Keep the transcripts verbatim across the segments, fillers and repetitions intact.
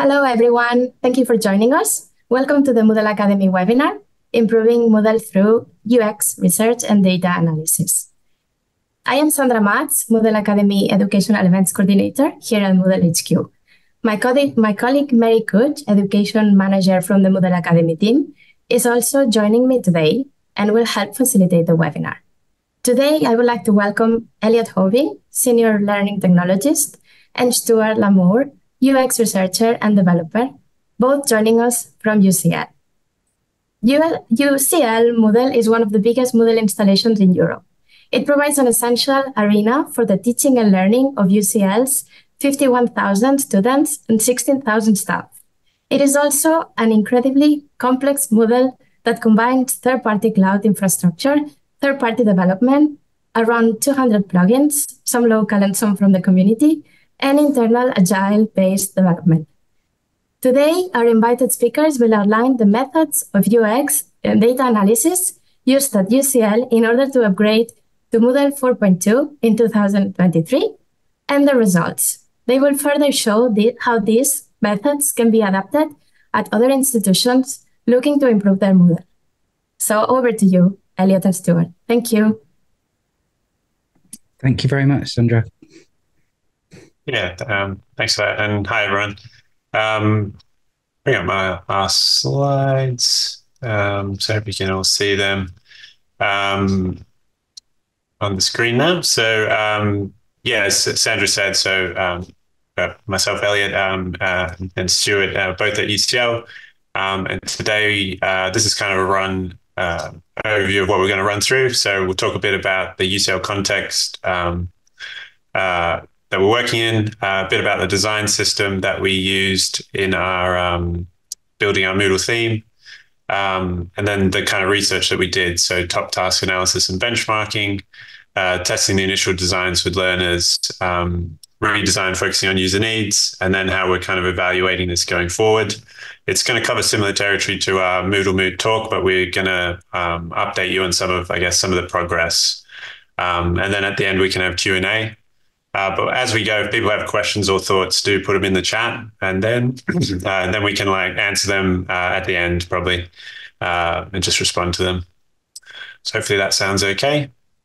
Hello, everyone. Thank you for joining us. Welcome to the Moodle Academy webinar, Improving Moodle Through U X Research and Data Analysis. I am Sandra Matz, Moodle Academy Educational Events Coordinator here at Moodle H Q. My, co my colleague Mary Cooch, Education Manager from the Moodle Academy team, is also joining me today and will help facilitate the webinar. Today, I would like to welcome Eliot Hoving, Senior Learning Technologist, and Stuart Lamour, U X Researcher and Developer, both joining us from U C L. U C L Moodle is one of the biggest Moodle installations in Europe. It provides an essential arena for the teaching and learning of U C L's fifty-one thousand students and sixteen thousand staff. It is also an incredibly complex Moodle that combines third-party cloud infrastructure, third-party development, around two hundred plugins, some local and some from the community, and internal Agile-based development. Today, our invited speakers will outline the methods of U X and data analysis used at U C L in order to upgrade to Moodle four point two in two thousand twenty-three, and the results. They will further show the, how these methods can be adapted at other institutions looking to improve their Moodle. So over to you, Eliot and Stuart. Thank you. Thank you very much, Sandra. Yeah, um, thanks for that. And hi, everyone. Um, bring up my our slides um, so we can all see them um, on the screen now. So, um, yeah, as Sandra said, so um, uh, myself, Eliot, um, uh, and Stuart, uh, both at U C L. Um, and today, uh, this is kind of a run uh, overview of what we're going to run through. So we'll talk a bit about the U C L context, um, uh, that we're working in, uh, a bit about the design system that we used in our um, building our Moodle theme, um, and then the kind of research that we did. So top task analysis and benchmarking, uh, testing the initial designs with learners, um, redesign focusing on user needs, and then how we're kind of evaluating this going forward. It's going to cover similar territory to our Moodle Mood talk, but we're going to um, update you on some of, I guess, some of the progress. Um, and then at the end, we can have Q and A. Uh, but as we go, if people have questions or thoughts, do put them in the chat, and then uh, and then we can like answer them uh, at the end probably, uh, and just respond to them. So hopefully that sounds okay.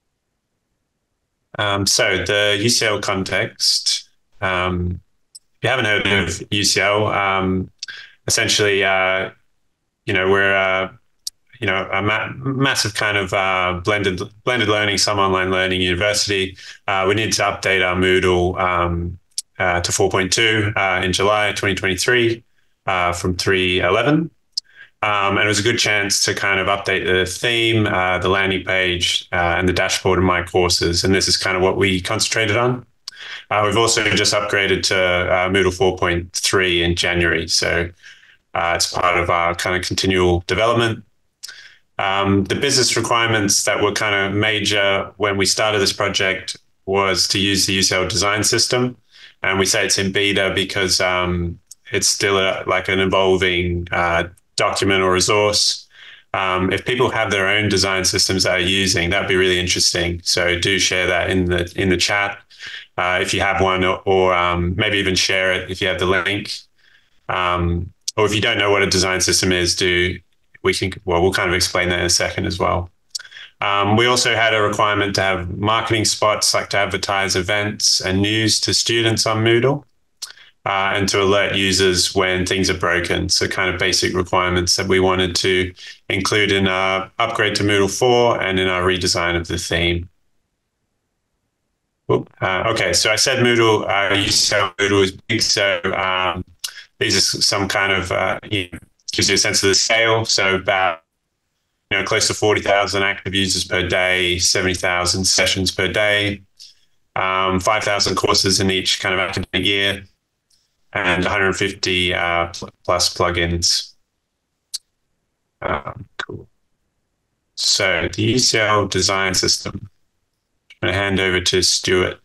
Um, so the U C L context. Um, if you haven't heard of U C L, um, essentially, uh, you know, we're uh, you know, a ma massive kind of uh, blended blended learning, some online learning university. Uh, we need to update our Moodle um, uh, to four point two uh, in July twenty twenty-three uh, from three point eleven. Um, and it was a good chance to kind of update the theme, uh, the landing page, uh, and the dashboard of my courses. And this is kind of what we concentrated on. Uh, we've also just upgraded to uh, Moodle four point three in January. So uh, it's part of our kind of continual development. Um, the business requirements that were kind of major when we started this project was to use the U C L design system. And we say it's in beta because um, it's still a, like an evolving uh, document or resource. Um, if people have their own design systems that are using, that'd be really interesting. So do share that in the in the chat uh, if you have one, or, or um, maybe even share it if you have the link. Um, or if you don't know what a design system is, do we can, well, we'll kind of explain that in a second as well. Um, we also had a requirement to have marketing spots, like to advertise events and news to students on Moodle, uh, and to alert users when things are broken. So kind of basic requirements that we wanted to include in our upgrade to Moodle four and in our redesign of the theme. Uh, okay, so I said Moodle, uh, U C L Moodle is big, so um, these are some kind of, uh, you know, gives you a sense of the scale. So about, you know, close to forty thousand active users per day, seventy thousand sessions per day, um, five thousand courses in each kind of academic year, and one hundred fifty uh, plus plugins. Um, cool. So the U C L design system. I'm going to hand over to Stuart.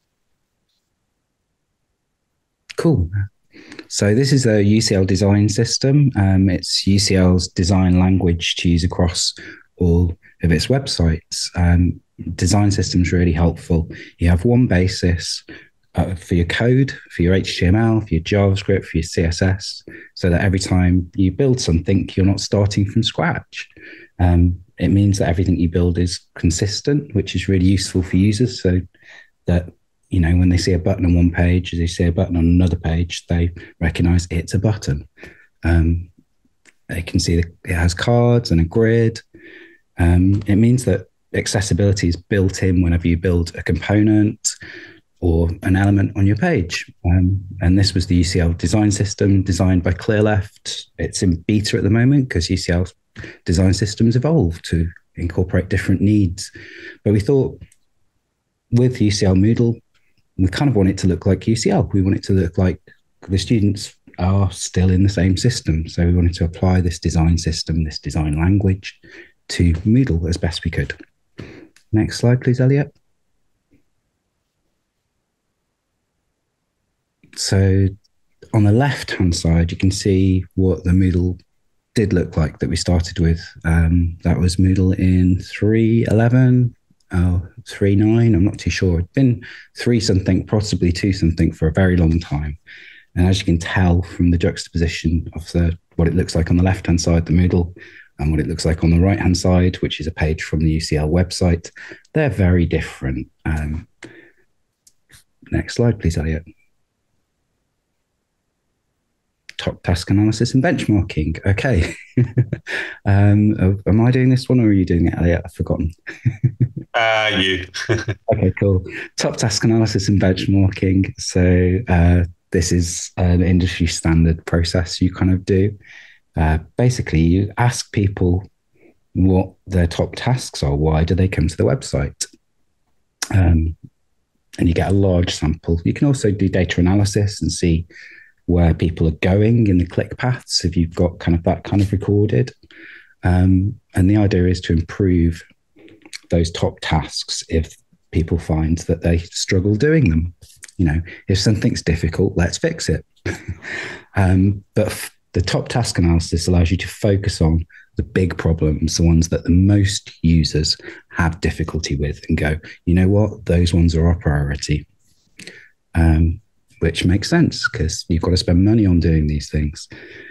Cool. So this is a U C L design system. Um, it's U C L's design language to use across all of its websites. Um, design system's really helpful. You have one basis, uh, for your code, for your H T M L, for your JavaScript, for your C S S, so that every time you build something, you're not starting from scratch. Um, it means that everything you build is consistent, which is really useful for users, so that, you know, when they see a button on one page, they see a button on another page, they recognize it's a button. Um, they can see that it has cards and a grid. Um, it means that accessibility is built in whenever you build a component or an element on your page. Um, and this was the U C L design system designed by Clearleft. It's in beta at the moment because U C L design systems evolve to incorporate different needs. But we thought with U C L Moodle, we kind of want it to look like U C L. We want it to look like the students are still in the same system. So we wanted to apply this design system, this design language to Moodle as best we could. Next slide, please, Eliot. So on the left-hand side, you can see what the Moodle did look like that we started with. Um, that was Moodle in three eleven, oh, three nine, I'm not too sure. It's been three something, possibly two something for a very long time. And as you can tell from the juxtaposition of the, what it looks like on the left-hand side, the Moodle, and what it looks like on the right-hand side, which is a page from the U C L website, they're very different. Um, next slide, please, Eliot. Top task analysis and benchmarking. Okay. um, am I doing this one or are you doing it, Eliot? I've forgotten. uh, you. Okay, cool. Top task analysis and benchmarking. So uh, this is an industry standard process you kind of do. Uh, basically, you ask people what their top tasks are. Why do they come to the website? Um, and you get a large sample. You can also do data analysis and see where people are going in the click paths if you've got kind of that kind of recorded. Um, and the idea is to improve those top tasks if people find that they struggle doing them. You know, if something's difficult, let's fix it. um, but f- the top task analysis allows you to focus on the big problems, the ones that the most users have difficulty with, and go, you know what, those ones are our priority. Um, which makes sense because you've got to spend money on doing these things.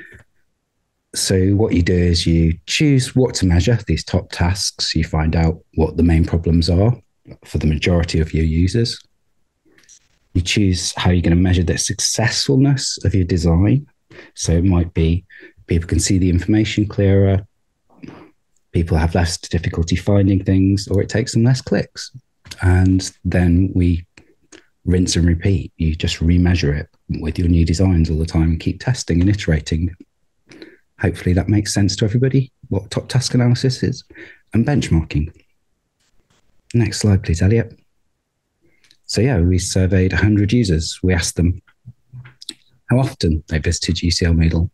So what you do is you choose what to measure, these top tasks. You find out what the main problems are for the majority of your users. You choose how you're going to measure the successfulness of your design. So it might be people can see the information clearer, people have less difficulty finding things, or it takes them less clicks. And then we rinse and repeat. You just remeasure it with your new designs all the time and keep testing and iterating. Hopefully that makes sense to everybody, what top task analysis is and benchmarking. Next slide, please, Eliot. So yeah, we surveyed one hundred users. We asked them how often they visited U C L Moodle,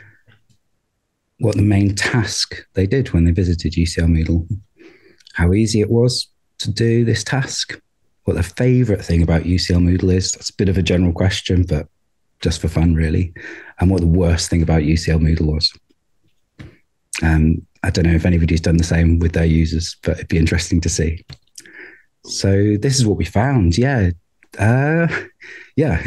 what the main task they did when they visited U C L Moodle, how easy it was to do this task, what their favorite thing about U C L Moodle is. That's a bit of a general question, but just for fun, really. And what the worst thing about U C L Moodle was. Um, I don't know if anybody's done the same with their users, but it'd be interesting to see. So this is what we found. Yeah. Uh, yeah.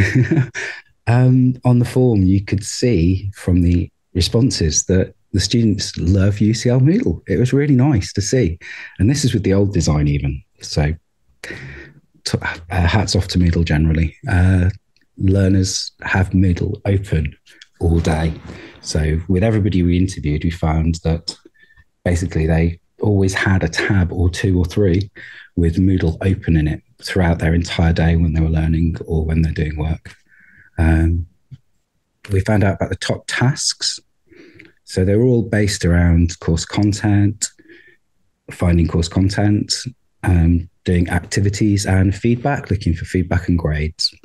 um, on the form, you could see from the responses that the students love U C L Moodle. It was really nice to see. And this is with the old design even. So t- uh, hats off to Moodle generally. Uh, learners have Moodle open all day. So with everybody we interviewed, we found that basically they always had a tab or two or three with Moodle open in it throughout their entire day when they were learning or when they're doing work. Um, we found out about the top tasks. So they were all based around course content, finding course content, um, doing activities and feedback, looking for feedback and grades.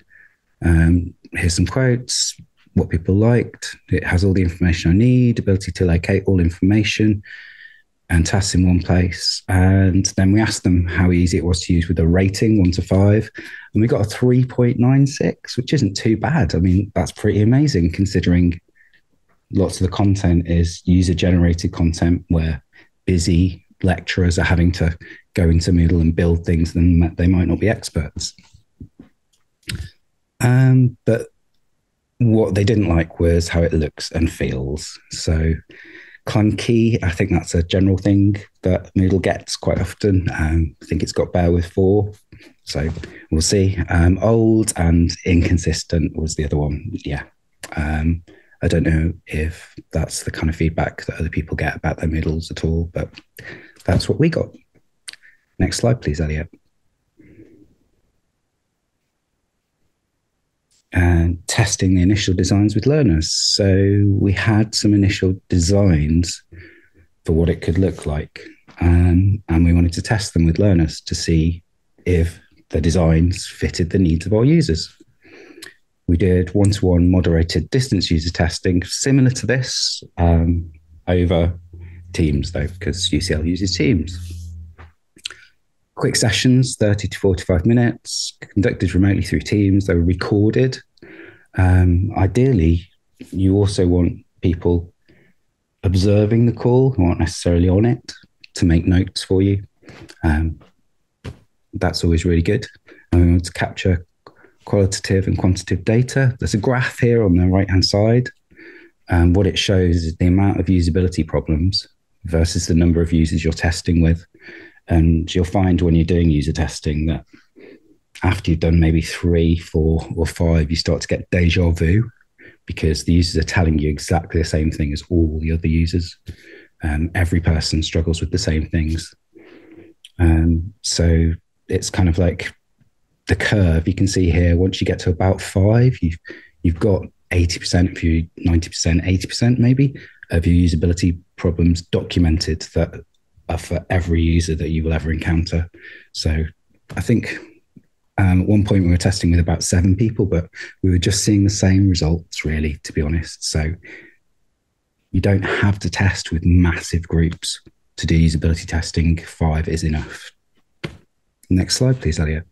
Um, here's some quotes, what people liked. It has all the information I need, ability to locate all information and tasks in one place. And then we asked them how easy it was to use with a rating, one to five. And we got a three point nine six, which isn't too bad. I mean, that's pretty amazing considering lots of the content is user-generated content where busy lecturers are having to go into Moodle and build things and they might not be experts. Um, but what they didn't like was how it looks and feels. So clunky, I think that's a general thing that Moodle gets quite often. Um, I think it's got better with four. So we'll see. Um, old and inconsistent was the other one. Yeah. Um, I don't know if that's the kind of feedback that other people get about their Moodles at all, but that's what we got. Next slide, please, Eliot. And testing the initial designs with learners. So we had some initial designs for what it could look like. Um, and we wanted to test them with learners to see if the designs fitted the needs of our users. We did one-to-one moderated distance user testing, similar to this, um, over Teams, though, because U C L uses Teams. Quick sessions, thirty to forty-five minutes, conducted remotely through Teams. They were recorded. Um, ideally, you also want people observing the call who aren't necessarily on it to make notes for you. Um, that's always really good. And we want to capture qualitative and quantitative data. There's a graph here on the right-hand side. And what it shows is the amount of usability problems versus the number of users you're testing with. And you'll find when you're doing user testing that after you've done maybe three, four, or five, you start to get deja vu because the users are telling you exactly the same thing as all the other users. Um, every person struggles with the same things. Um, so it's kind of like the curve you can see here. Once you get to about five, you've, you've got eighty percent of you, ninety percent, eighty percent maybe of your usability problems documented that are for every user that you will ever encounter. So I think um, at one point we were testing with about seven people, but we were just seeing the same results really, to be honest. So you don't have to test with massive groups to do usability testing. Five is enough. Next slide, please, Eliot.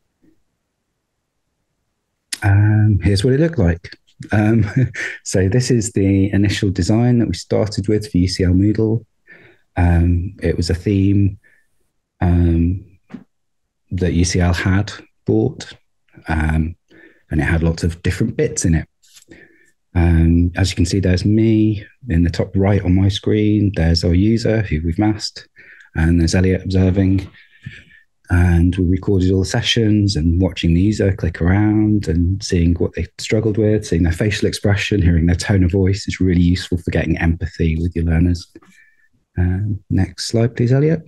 Um, here's what it looked like. Um, so this is the initial design that we started with for U C L Moodle. Um, it was a theme um, that U C L had bought, um, and it had lots of different bits in it. Um, as you can see, there's me in the top right on my screen. There's our user who we've masked, and there's Eliot observing. And we recorded all the sessions and watching the user click around and seeing what they struggled with, seeing their facial expression, hearing their tone of voice is really useful for getting empathy with your learners. Um, next slide, please, Eliot.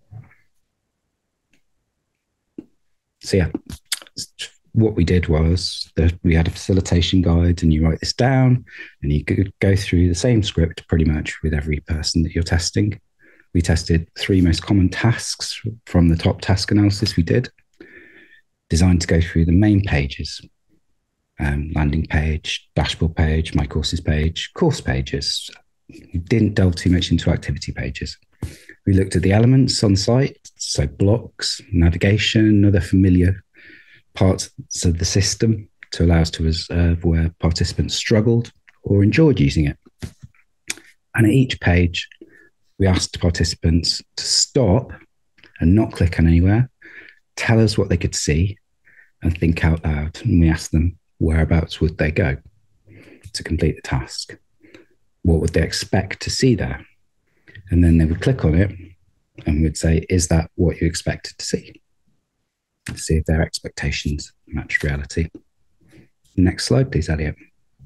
So yeah, what we did was that we had a facilitation guide, and you write this down and you could go through the same script pretty much with every person that you're testing. We tested three most common tasks from the top task analysis we did, designed to go through the main pages, um, landing page, dashboard page, my courses page, course pages. We didn't delve too much into activity pages. We looked at the elements on site, so blocks, navigation, other familiar parts of the system to allow us to observe where participants struggled or enjoyed using it. And at each page, we asked participants to stop and not click on anywhere, tell us what they could see, and think out loud. And we asked them whereabouts would they go to complete the task. What would they expect to see there? And then they would click on it and we'd say, is that what you expected to see? To see if their expectations matched reality. Next slide, please, Eliot.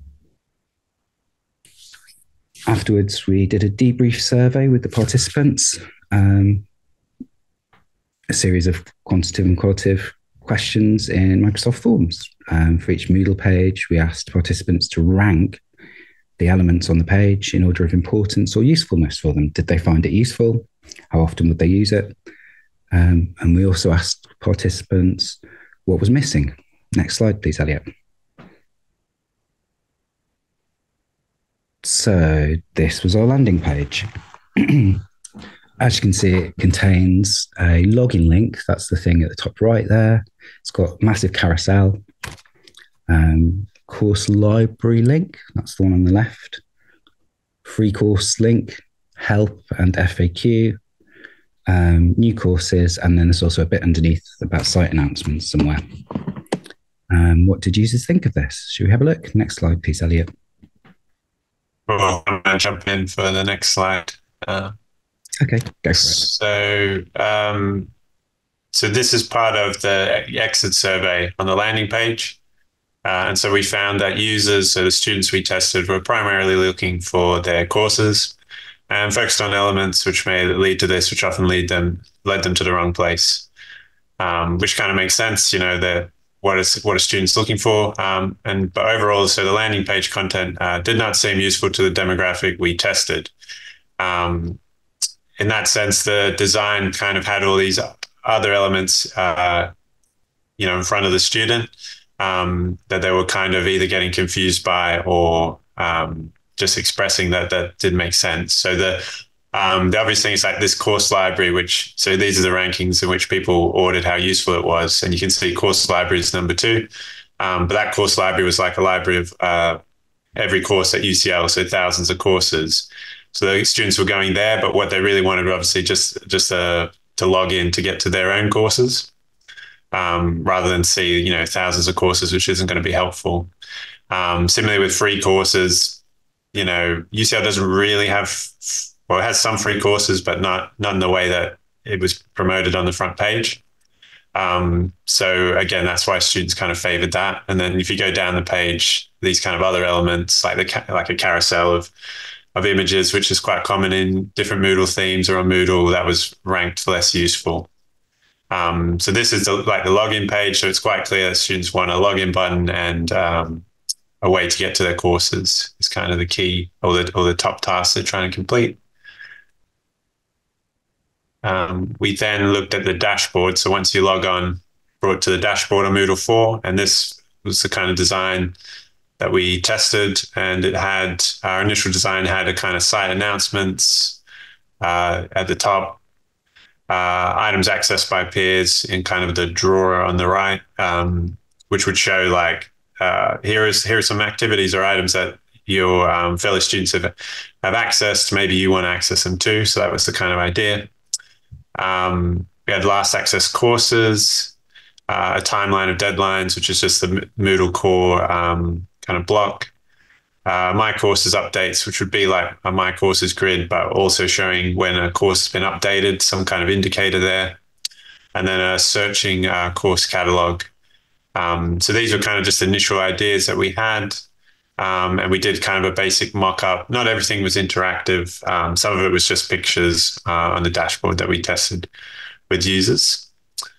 Afterwards, we did a debrief survey with the participants, um, a series of quantitative and qualitative questions in Microsoft Forms. Um, for each Moodle page, we asked participants to rank the elements on the page in order of importance or usefulness for them. Did they find it useful? How often would they use it? Um, and we also asked participants what was missing. Next slide, please, Eliot. So this was our landing page. As you can see, it contains a login link. That's the thing at the top right there. It's got massive carousel. Um, course library link. That's the one on the left. Free course link, help and F A Q. Um, new courses, and then there's also a bit underneath about site announcements somewhere. Um, what did users think of this? Should we have a look? Next slide, please, Eliot. Well, I'm going to jump in for the next slide. Uh, okay, go for it. So, um, so this is part of the exit survey on the landing page. Uh, and so we found that users, so the students we tested, were primarily looking for their courses and focused on elements which may lead to this, which often lead them led them to the wrong place. Um, which kind of makes sense, you know, that what is what are students looking for? Um, and but overall, so the landing page content uh, did not seem useful to the demographic we tested. Um, in that sense, the design kind of had all these other elements, uh, you know, in front of the student um, that they were kind of either getting confused by or um, just expressing that that didn't make sense. So the Um, the obvious thing is like this course library, which, so these are the rankings in which people ordered how useful it was. And you can see course library is number two. Um, but that course library was like a library of uh, every course at U C L, so thousands of courses. So the students were going there, but what they really wanted were obviously just, just uh, to log in to get to their own courses um, rather than see, you know, thousands of courses, which isn't going to be helpful. Um, similarly with free courses, you know, U C L doesn't really have Well, it has some free courses, but not not in the way that it was promoted on the front page. Um, so again, that's why students kind of favored that. And then if you go down the page, these kind of other elements, like the like a carousel of of images, which is quite common in different Moodle themes or on Moodle, that was ranked less useful. Um, so this is the, like the login page. So it's quite clear that students want a login button and um, a way to get to their courses is kind of the key, or the or the top tasks they're trying to complete. Um, we then looked at the dashboard. So once you log on, brought to the dashboard on Moodle four, and this was the kind of design that we tested. And it had, our initial design had a kind of site announcements uh, at the top, uh, items accessed by peers in kind of the drawer on the right, um, which would show like, uh, here is here are some activities or items that your um, fellow students have, have accessed. Maybe you want to access them too. So that was the kind of idea. Um, we had last access courses, uh, a timeline of deadlines, which is just the Moodle core um, kind of block. Uh, my courses updates, which would be like a my courses grid, but also showing when a course has been updated, some kind of indicator there. And then a searching uh, course catalog. Um, so these were kind of just initial ideas that we had. Um, and we did kind of a basic mock-up. Not everything was interactive. Um, some of it was just pictures uh, on the dashboard that we tested with users.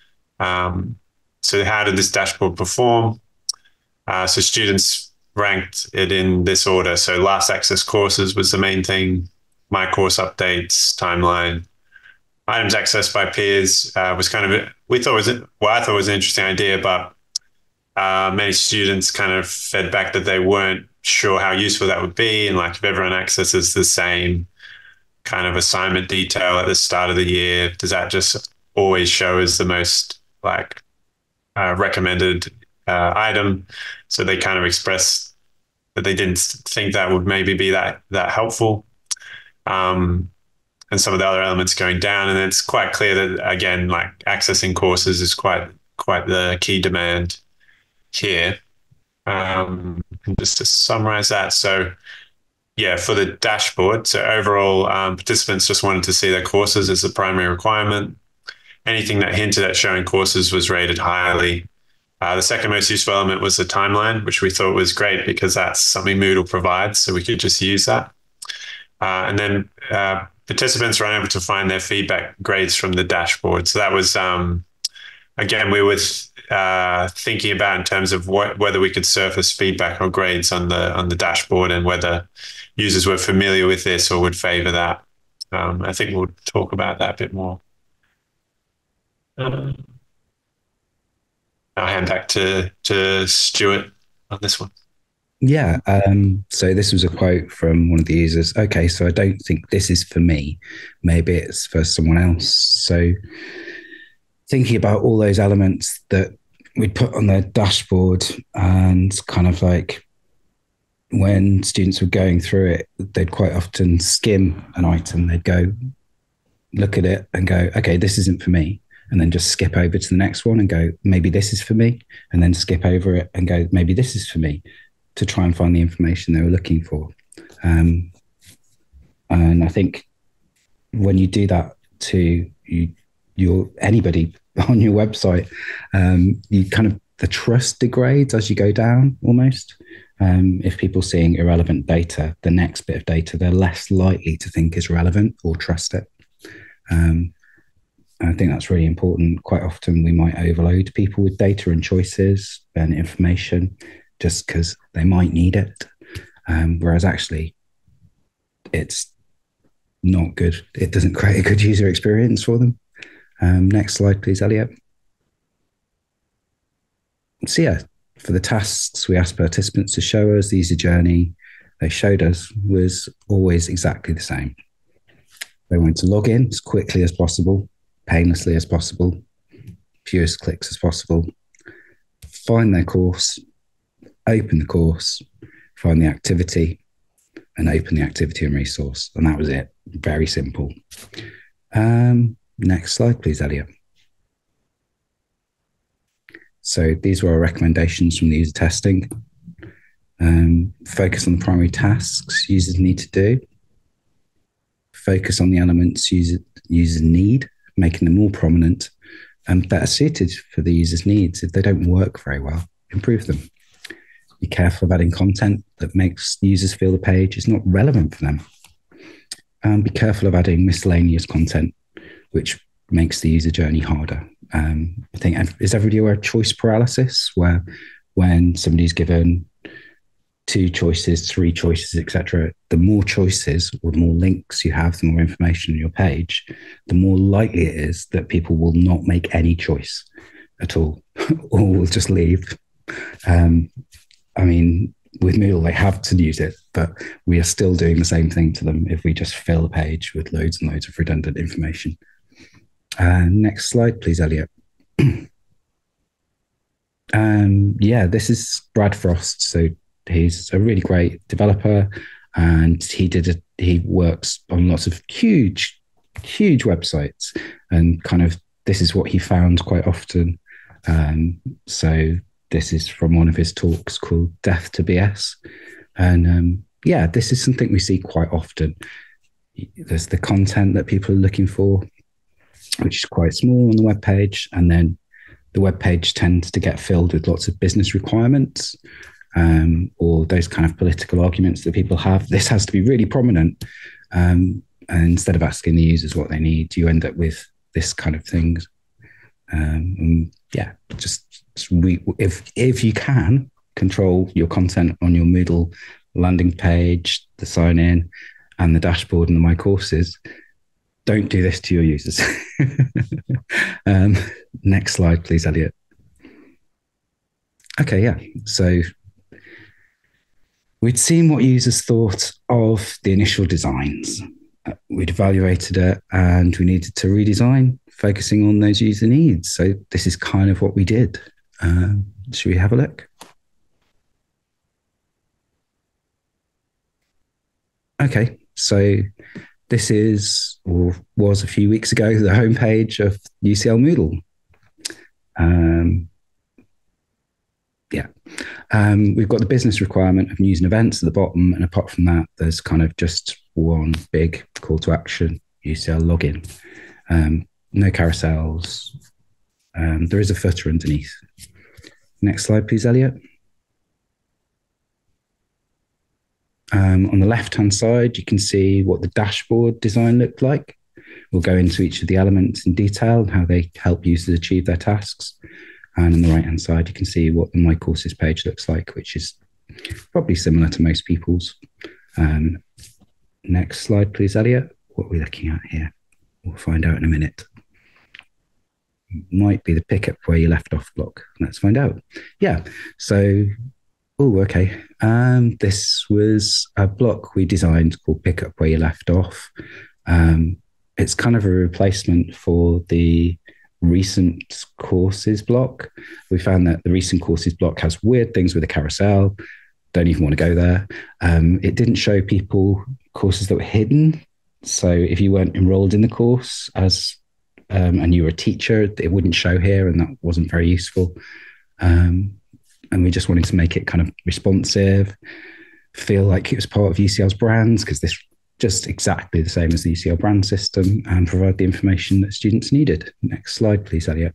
Um, so how did this dashboard perform? Uh, so students ranked it in this order. So last access courses was the main thing. My course updates, timeline. Items accessed by peers uh, was kind of, we thought was, well, I thought it was an interesting idea, but uh, many students kind of fed back that they weren't sure how useful that would be. And like if everyone accesses the same kind of assignment detail at the start of the year, does that just always show as the most like uh, recommended uh, item? So they kind of expressed that they didn't think that would maybe be that that helpful. Um, and some of the other elements going down. And it's quite clear that, again, like accessing courses is quite quite the key demand here. Um, and just to summarize that, so yeah, for the dashboard, so overall um, participants just wanted to see their courses as the primary requirement. Anything that hinted at showing courses was rated highly. Uh, the second most useful element was the timeline, which we thought was great because that's something Moodle provides, so we could just use that. Uh, and then uh, participants were unable to find their feedback grades from the dashboard. So that was, um, again, we were uh, thinking about in terms of what, whether we could surface feedback or grades on the on the dashboard and whether users were familiar with this or would favor that. Um, I think we'll talk about that a bit more. Um, I'll hand back to, to Stuart on this one. Yeah. Um, so this was a quote from one of the users. Okay, so I don't think this is for me. Maybe it's for someone else. So thinking about all those elements that we'd put on their dashboard and kind of like when students were going through it, they'd quite often skim an item. They'd go look at it and go, okay, this isn't for me. and then just skip over to the next one and go, maybe this is for me, and then skip over it and go, maybe this is for me, to try and find the information they were looking for. Um, and I think when you do that to you, your anybody on your website, um, you kind of, the trust degrades as you go down almost. Um, if people are seeing irrelevant data, the next bit of data, they're less likely to think is relevant or trust it. Um, I think that's really important. Quite often we might overload people with data and choices and information just because they might need it. Um, whereas actually it's not good. It doesn't create a good user experience for them. Um, next slide, please, Eliot. So yeah, for the tasks, we asked participants to show us the user journey. They showed us was always exactly the same. They wanted to log in as quickly as possible, painlessly as possible, fewest clicks as possible, find their course, open the course, find the activity, and open the activity and resource. And that was it. Very simple. Um, next slide, please, Eliot. So these were our recommendations from the user testing. Um, focus on the primary tasks users need to do. Focus on the elements user, users need, making them more prominent and better suited for the user's needs. If they don't work very well, improve them. Be careful of adding content that makes users feel the page is not relevant for them. And be careful of adding miscellaneous content, which makes the user journey harder. Um, I think, is everybody aware of choice paralysis, where when somebody's given two choices, three choices, et cetera, the more choices or the more links you have, the more information on your page, the more likely it is that people will not make any choice at all, or will just leave. Um, I mean, with Moodle, they have to use it, but we are still doing the same thing to them if we just fill a page with loads and loads of redundant information. Uh, next slide, please, Eliot. um, yeah, this is Brad Frost. So he's a really great developer, and he did a, he works on lots of huge, huge websites, and kind of this is what he found quite often. Um, so this is from one of his talks called Death to B S. And um, yeah, this is something we see quite often. There's the content that people are looking for, which is quite small on the web page, and then the web page tends to get filled with lots of business requirements, um, or those kind of political arguments that people have. This has to be really prominent, um, and instead of asking the users what they need, you end up with this kind of things. Um, and yeah, just, just we, if if you can control your content on your Moodle landing page, the sign in, and the dashboard and the My Courses, don't do this to your users. um, next slide, please, Eliot. Okay, yeah. So we'd seen what users thought of the initial designs. Uh, we'd evaluated it, and we needed to redesign, focusing on those user needs. So this is kind of what we did. Um, should we have a look? Okay, so this is, or was a few weeks ago, the homepage of U C L Moodle. Um, yeah, um, we've got the business requirement of news and events at the bottom, and apart from that, there's kind of just one big call to action, U C L login. Um, no carousels. Um, there is a footer underneath. Next slide, please, Eliot. Um, on the left-hand side, you can see what the dashboard design looked like. We'll go into each of the elements in detail and how they help users achieve their tasks. And on the right-hand side, you can see what the My Courses page looks like, which is probably similar to most people's. Um, next slide, please, Eliot. What are we looking at here? We'll find out in a minute. Might be the pick up where you left off block. Let's find out. Yeah, so... Oh, okay. Um, this was a block we designed called Pick Up Where You Left Off. Um, it's kind of a replacement for the recent courses block. We found that the recent courses block has weird things with a carousel. Don't even want to go there. Um, it didn't show people courses that were hidden. So if you weren't enrolled in the course as um, and you were a teacher, it wouldn't show here, and that wasn't very useful. Um, and we just wanted to make it kind of responsive, feel like it was part of U C L's brands, because this just exactly the same as the U C L brand system, and provide the information that students needed. Next slide, please, Eliot.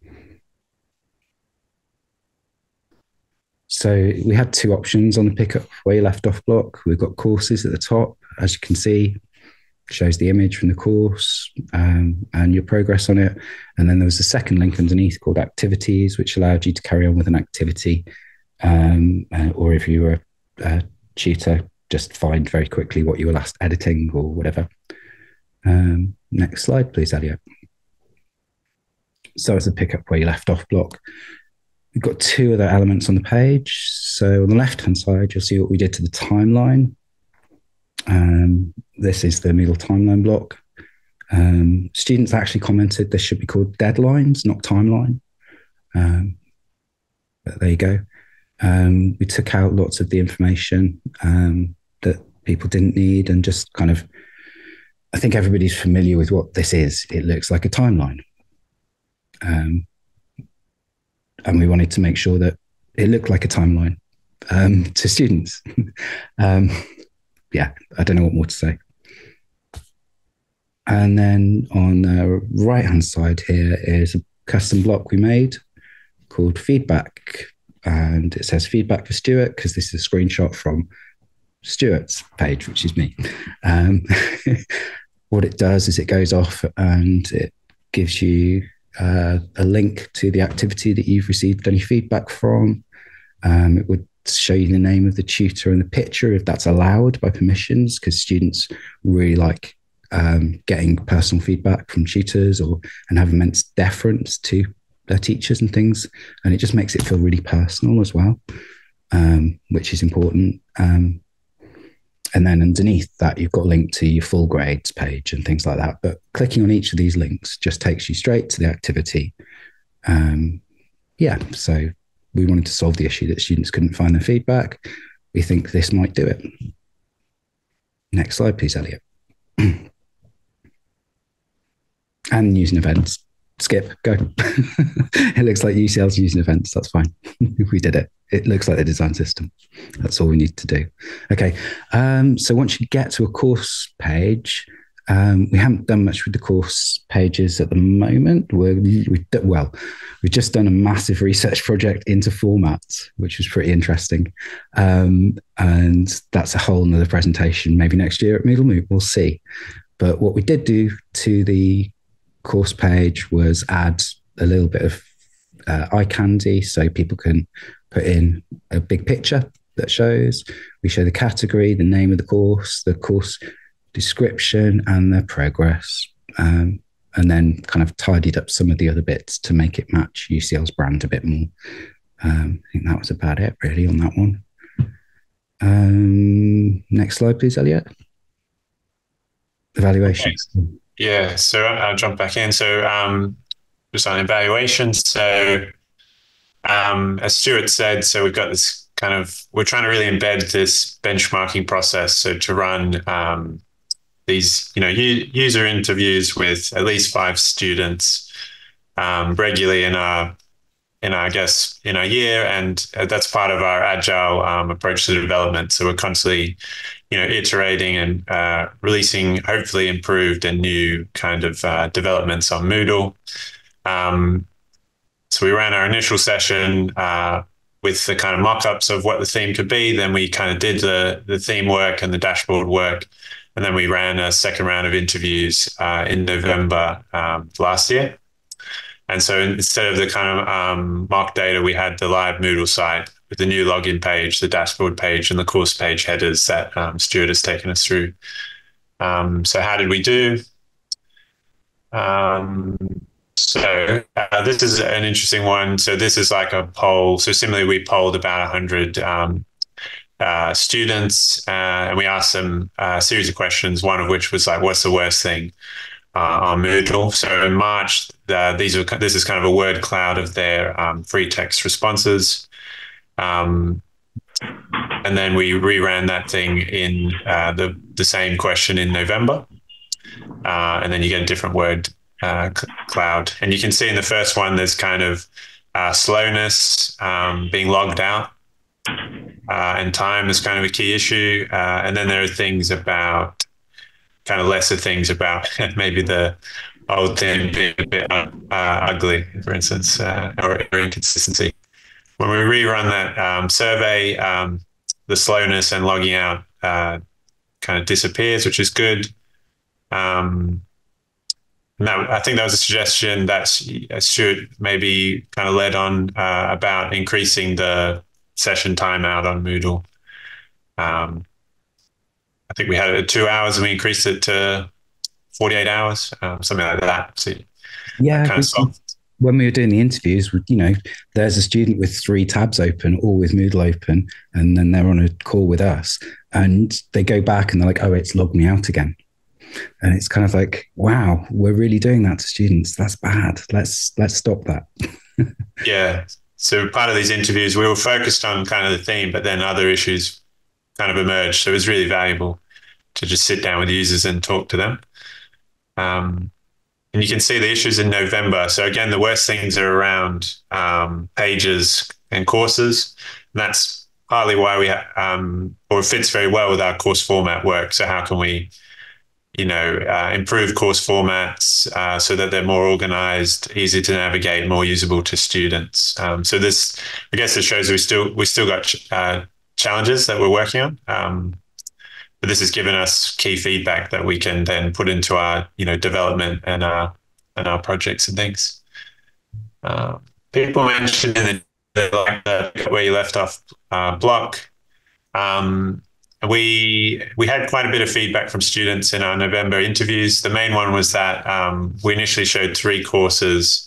So we had two options on the pick up where you left off block. We've got courses at the top, as you can see, shows the image from the course um, and your progress on it. And then there was a second link underneath called activities, which allowed you to carry on with an activity. Um, uh, or if you were a, a tutor, just find very quickly what you were last editing or whatever. Um, next slide, please, Eliot. So it's a pick up where you left off block. We've got two other elements on the page. So on the left-hand side, you'll see what we did to the timeline. Um, this is the Moodle timeline block. Um, students actually commented this should be called deadlines, not timeline. Um, but there you go. Um, we took out lots of the information um, that people didn't need, and just kind of, I think everybody's familiar with what this is. It looks like a timeline. Um, and we wanted to make sure that it looked like a timeline um, to students. um, yeah, I don't know what more to say. And then on the right-hand side here is a custom block we made called feedback. And it says feedback for Stuart, because this is a screenshot from Stuart's page, which is me. Um, what it does is it goes off and it gives you uh, a link to the activity that you've received any feedback from. Um, it would show you the name of the tutor and the picture, if that's allowed by permissions, because students really like um, getting personal feedback from tutors, or and have immense deference to their teachers and things. And it just makes it feel really personal as well, um, which is important. Um, and then underneath that, you've got a link to your full grades page and things like that. But clicking on each of these links just takes you straight to the activity. Um, yeah, so we wanted to solve the issue that students couldn't find their feedback. We think this might do it. Next slide, please, Eliot. And using events. Skip, go. It looks like U C L's using events. That's fine. We did it. It looks like the design system. That's all we need to do. Okay. Um, so once you get to a course page, um, we haven't done much with the course pages at the moment. We're, we, well, we've just done a massive research project into formats, which was pretty interesting. Um, and that's a whole nother presentation, maybe next year at Moodle Moot. We'll see. But what we did do to the course page was add a little bit of uh, eye candy, so people can put in a big picture that shows. We show the category, the name of the course, the course description, and their progress, um, and then kind of tidied up some of the other bits to make it match U C L's brand a bit more. Um, I think that was about it really on that one. Um, next slide, please, Eliot. Evaluations. Okay. Yeah, so I'll jump back in. So um, just on evaluations. So um, as Stuart said, so we've got this kind of, we're trying to really embed this benchmarking process. So to run um, these, you know, u- user interviews with at least five students um, regularly in our, in our, I guess, in our year. And that's part of our Agile um, approach to development. So we're constantly, you know, iterating and uh, releasing hopefully improved and new kind of uh, developments on Moodle. Um, so we ran our initial session uh, with the kind of mock-ups of what the theme could be. Then we kind of did the, the theme work and the dashboard work. And then we ran a second round of interviews uh, in November um, last year. And so instead of the kind of um, mock data, we had the live Moodle site with the new login page, the dashboard page, and the course page headers that um, Stuart has taken us through. Um, so how did we do? Um, so uh, this is an interesting one. So this is like a poll. So similarly, we polled about one hundred um, uh, students, uh, and we asked them a series of questions, one of which was like, what's the worst thing Uh, on Moodle? So in March, uh, these are this is kind of a word cloud of their um, free text responses, um, and then we reran that thing in uh, the the same question in November, uh, and then you get a different word uh, cloud. And you can see in the first one, there's kind of uh, slowness um, being logged out. Uh, and time is kind of a key issue. Uh, and then there are things about kind of lesser things about maybe the old thing being a bit uh, ugly, for instance, uh, or, or inconsistency. When we rerun that um, survey, um, the slowness and logging out uh, kind of disappears, which is good. Um, that, I think that was a suggestion that Stuart maybe kind of led on uh, about increasing the session timeout on Moodle. Um, I think we had it at two hours and we increased it to forty-eight hours, um, something like that. So yeah, kind of soft. When we were doing the interviews, you know, there's a student with three tabs open, all with Moodle open, and then they're on a call with us, and they go back and they're like, "Oh, it's logged me out again." And it's kind of like, wow, we're really doing that to students. That's bad. Let's let's stop that. Yeah. So part of these interviews, we were focused on kind of the theme, but then other issues kind of emerged. So it was really valuable to just sit down with users and talk to them. Um, and you can see the issues in November. So again, the worst things are around um, pages and courses. And that's partly why we, um, or it fits very well with our course format work. So how can we, you know, uh, improve course formats uh, so that they're more organized, easy to navigate, more usable to students. Um, so this, I guess, it shows we still we still got ch- uh, challenges that we're working on, um, but this has given us key feedback that we can then put into our, you know, development and our and our projects and things. Uh, people mentioned in the, like the where you left off uh, block. Um, We we had quite a bit of feedback from students in our November interviews. The main one was that um, we initially showed three courses,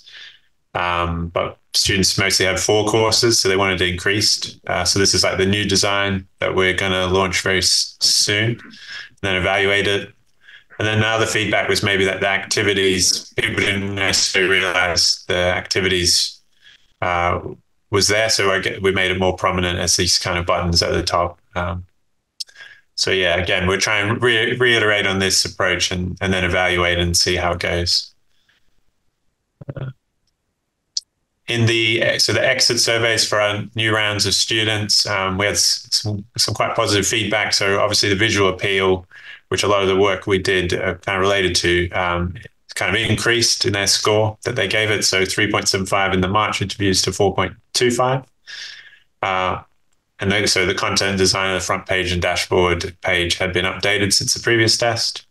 um, but students mostly had four courses, so they wanted it increased. Uh, so this is like the new design that we're going to launch very s- soon, and then evaluate it. And then the other feedback was maybe that the activities, people didn't necessarily realize the activities uh, was there, so I get, we made it more prominent as these kind of buttons at the top. Um, So yeah, again, we're trying to re- reiterate on this approach and, and then evaluate and see how it goes. Uh, in the so the exit surveys for our new rounds of students, um, we had some, some quite positive feedback. So obviously the visual appeal, which a lot of the work we did uh, kind of related to, um, kind of increased in their score that they gave it. So three point seven five in the March interviews to four point two five. Uh, And so the content design of the front page and dashboard page had been updated since the previous test.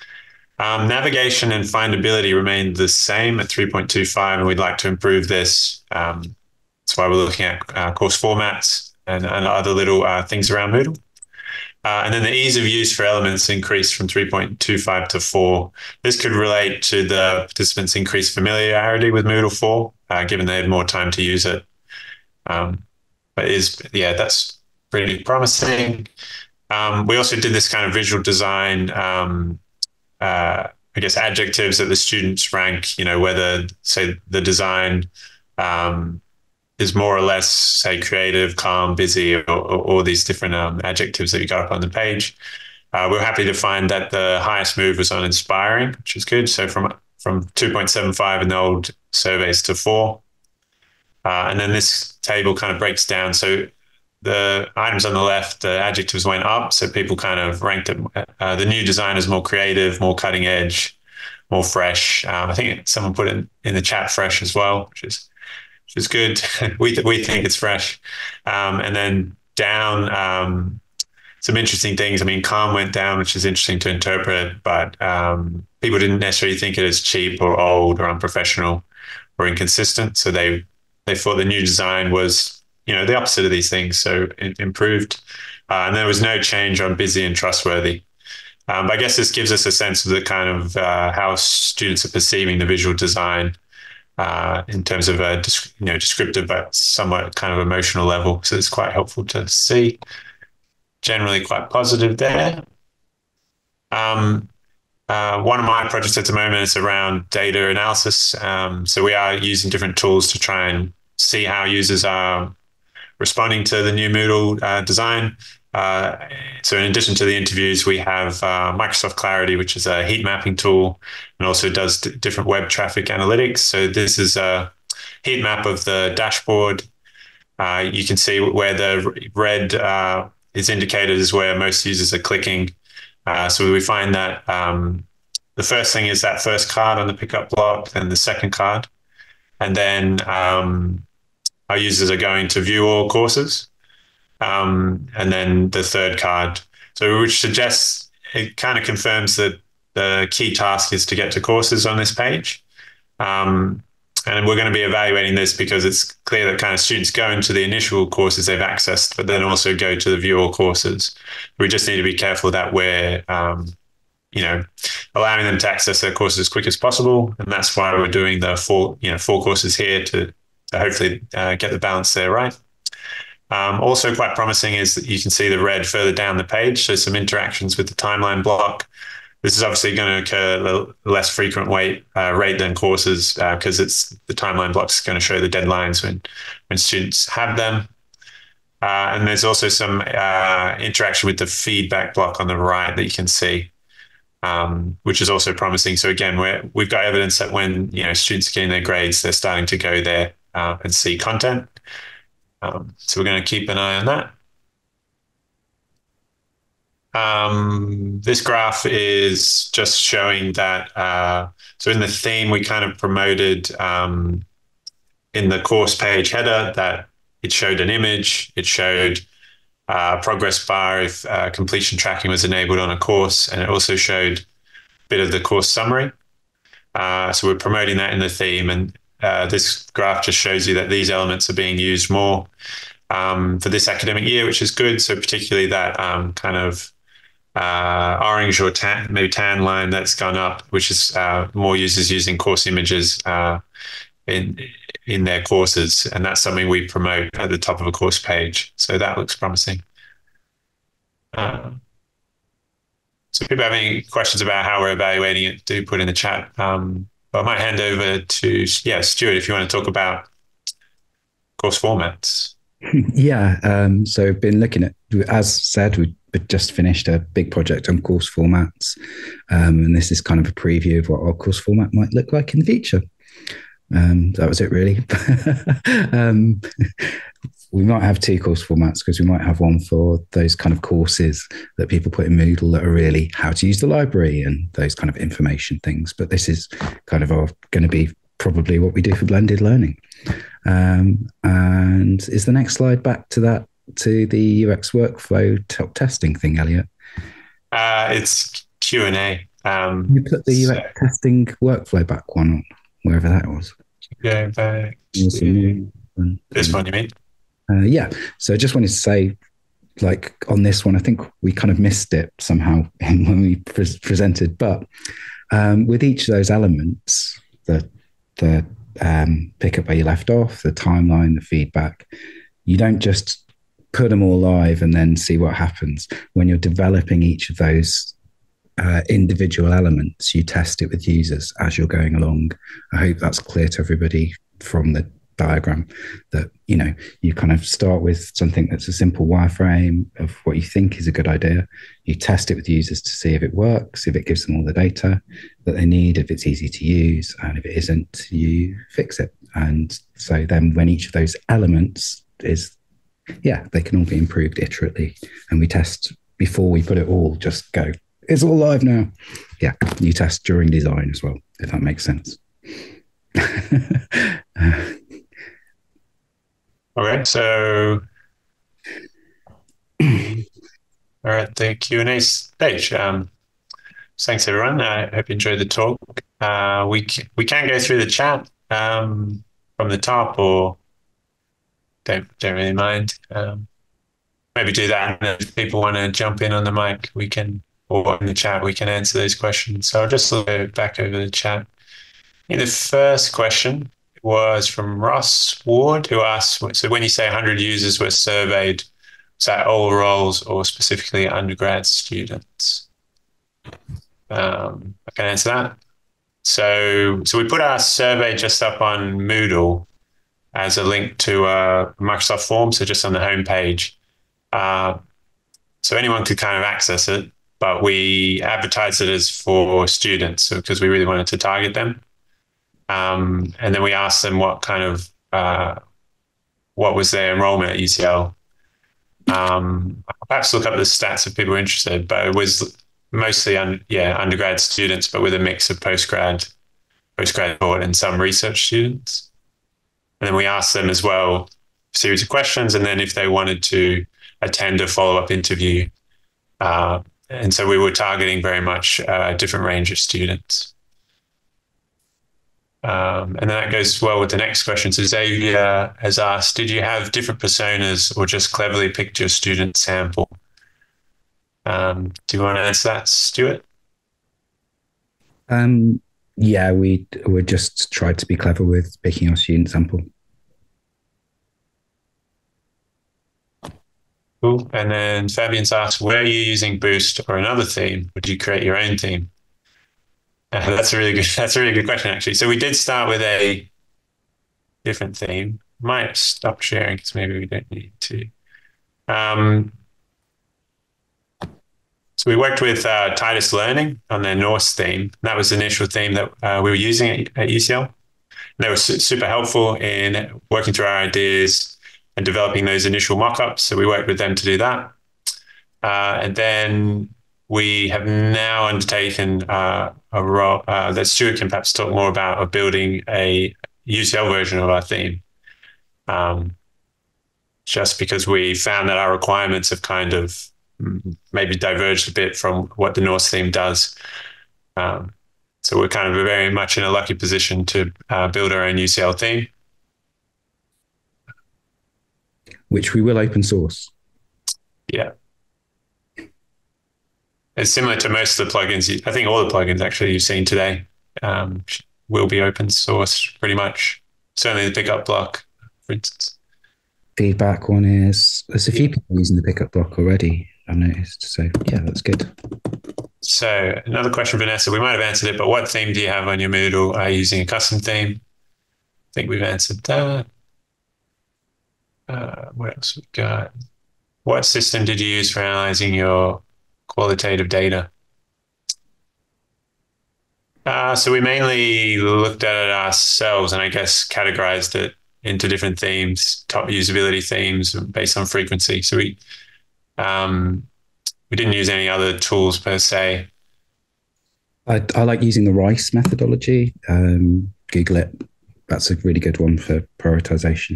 Um, navigation and findability remained the same at three point two five, and we'd like to improve this. Um, that's why we're looking at uh, course formats and, and other little uh, things around Moodle. Uh, and then the ease of use for elements increased from three point two five to four. This could relate to the participants' increased familiarity with Moodle four, uh, given they had more time to use it. Um, But is yeah, that's pretty promising. Um, we also did this kind of visual design, um, uh, I guess, adjectives that the students rank. You know, whether say the design um, is more or less say creative, calm, busy, or, or all these different um, adjectives that you got up on the page. Uh, we're happy to find that the highest move was on inspiring, which is good. So from from two point seven five in the old surveys to four. Uh, and then this table kind of breaks down. So the items on the left, the adjectives went up. So people kind of ranked it. Uh, the new design is more creative, more cutting edge, more fresh. Um, I think someone put it in the chat fresh as well, which is which is good. we th- we think it's fresh. Um, and then down, um, some interesting things. I mean, calm went down, which is interesting to interpret, but um, people didn't necessarily think it as cheap or old or unprofessional or inconsistent. So they They thought the new design was, you know, the opposite of these things, so it improved. Uh, and there was no change on busy and trustworthy. Um, but I guess this gives us a sense of the kind of uh, how students are perceiving the visual design uh, in terms of a, you know, descriptive but somewhat kind of emotional level. So it's quite helpful to see. Generally quite positive there. Um, Uh, one of my projects at the moment is around data analysis. Um, so we are using different tools to try and see how users are responding to the new Moodle uh, design. Uh, so in addition to the interviews, we have uh, Microsoft Clarity, which is a heat mapping tool and also does d- different web traffic analytics. So this is a heat map of the dashboard. Uh, you can see where the red uh, is indicated as where most users are clicking. Uh, so we find that um, the first thing is that first card on the pickup block, then the second card. And then um, our users are going to view all courses. Um, and then the third card. So which suggests, it kind of confirms that the key task is to get to courses on this page. Um, and we're going to be evaluating this because it's clear that kind of students go into the initial courses they've accessed, but then also go to the view all courses. We just need to be careful that we're, um, you know, allowing them to access their courses as quick as possible. And that's why we're doing the four, you know, four courses here to, to hopefully uh, get the balance there right. Um, also quite promising is that you can see the red further down the page. So some interactions with the timeline block. This is obviously going to occur at a less frequent rate, uh, rate than courses because uh, it's the timeline block is going to show the deadlines when, when students have them. Uh, and there's also some uh, interaction with the feedback block on the right that you can see, um, which is also promising. So again, we're, we've got evidence that when you know students are getting their grades, they're starting to go there uh, and see content. Um, so we're going to keep an eye on that. Um, this graph is just showing that, uh, so in the theme, we kind of promoted um, in the course page header that it showed an image, it showed a progress bar if uh, completion tracking was enabled on a course, and it also showed a bit of the course summary. Uh, so we're promoting that in the theme, and uh, this graph just shows you that these elements are being used more Um, for this academic year, which is good. So particularly that um, kind of uh, orange or tan, maybe tan line that's gone up, which is uh, more users using course images uh, in in their courses, and that's something we promote at the top of a course page. So that looks promising. Uh, so if people have any questions about how we're evaluating it, do put in the chat. Um, but I might hand over to yeah, Stuart, if you want to talk about course formats. Yeah, um, so I've been looking at, as said, we just finished a big project on course formats, um, and this is kind of a preview of what our course format might look like in the future. Um, that was it, really. um, we might have two course formats because we might have one for those kind of courses that people put in Moodle that are really how to use the library and those kind of information things. But this is kind of going to be probably what we do for blended learning. Um, and is the next slide back to that, to the U X workflow t- testing thing, Eliot? Uh, it's Q and A. Um, you put the so, U X testing workflow back one on, wherever that was. Go back to one, this one, you mean? Uh, yeah. So I just wanted to say, like on this one, I think we kind of missed it somehow when we pre- presented, but um, with each of those elements, the the um, pick up where you left off, the timeline, the feedback, you don't just put them all live and then see what happens. When you're developing each of those uh, individual elements, you test it with users as you're going along. I hope that's clear to everybody from the diagram that, you know, you kind of start with something that's a simple wireframe of what you think is a good idea. You test it with users to see if it works, if it gives them all the data that they need, if it's easy to use, and if it isn't, you fix it. And so then when each of those elements is, yeah, they can all be improved iteratively. And we test before we put it all, just go, it's all live now. Yeah, you test during design as well, if that makes sense. uh, Okay, so we're at the Q and A stage. Um, thanks, everyone. I hope you enjoyed the talk. Uh, we we can go through the chat um, from the top, or don't don't really mind. Um, maybe do that, and if people want to jump in on the mic, we can, or in the chat, we can answer those questions. So I'll just go back over the chat. In the first question was from Ross Ward, who asked, so when you say one hundred users were surveyed, is that all roles or specifically undergrad students? Um, I can answer that. So, so we put our survey just up on Moodle as a link to a Microsoft form, so just on the homepage. Uh, So anyone could kind of access it, but we advertised it as for students because we really wanted to target them. Um, and then we asked them what kind of, uh, what was their enrollment at U C L. Um, perhaps look up the stats if people are interested, but it was mostly, un, yeah, undergrad students, but with a mix of postgrad, postgrad and some research students. And then we asked them as well a series of questions, and then if they wanted to attend a follow-up interview. Uh, and so we were targeting very much a different range of students. Um, and then that goes well with the next question. So Xavier has asked, did you have different personas or just cleverly picked your student sample? Um, do you want to answer that, Stuart? Um, yeah, we we just tried to be clever with picking our student sample. Cool. And then Fabian's asked, were you using Boost or another theme? Would you create your own theme? Uh, that's a really good. That's a really good question, actually. So we did start with a different theme. Might stop sharing because maybe we don't need to. Um, so we worked with uh, Titus Learning on their Norse theme. That was the initial theme that uh, we were using at, at U C L. And they were su- super helpful in working through our ideas and developing those initial mock-ups. So we worked with them to do that. Uh, and then we have now undertaken uh, a role uh, that Stuart can perhaps talk more about, of building a U C L version of our theme. Um, just because we found that our requirements have kind of maybe diverged a bit from what the Norse theme does. Um, so we're kind of very much in a lucky position to uh, build our own U C L theme. Which we will open source. Yeah. It's similar to most of the plugins. I think all the plugins actually you've seen today um, will be open source pretty much. Certainly the pickup block, for instance. Feedback one is, there's a few people using the pickup block already, I've noticed. So yeah, that's good. So another question, Vanessa, we might have answered it, but what theme do you have on your Moodle? Are you using a custom theme? I think we've answered that. Uh, what else we got? What system did you use for analyzing your qualitative data? Uh, so we mainly looked at it ourselves and I guess categorized it into different themes, top usability themes based on frequency. So we um, we didn't use any other tools per se. I, I like using the RICE methodology. Um, Google it. That's a really good one for prioritization.